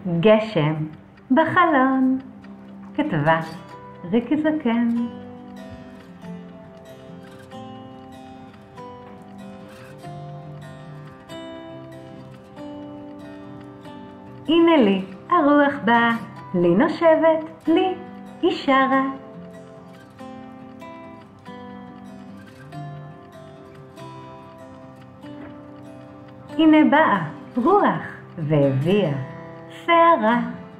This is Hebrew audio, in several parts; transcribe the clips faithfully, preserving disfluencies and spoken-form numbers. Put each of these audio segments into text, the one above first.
גשם בחלון, כתבה ריקי זקן. הנה לי הרוח באה, לי נושבת, לי היא שרה. הנה באה רוח והביאה שערה.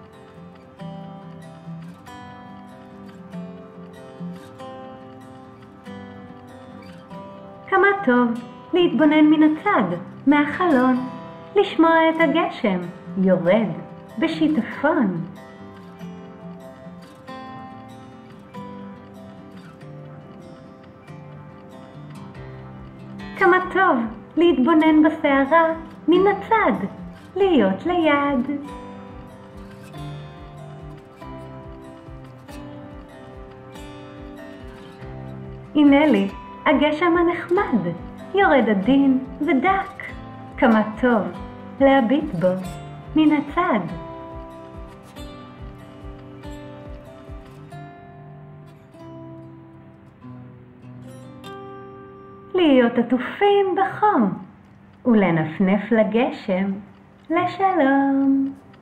כמה טוב להתבונן מן הצד, מהחלון, לשמוע את הגשם יורד בשיטפון. כמה טוב להתבונן בסערה מן הצד, להיות ליד. הנה לי הגשם הנחמד, יורד עדין ודק, כמה טוב להביט בו מן הצד. להיות עטופים בחום ולנפנף לגשם לשלום.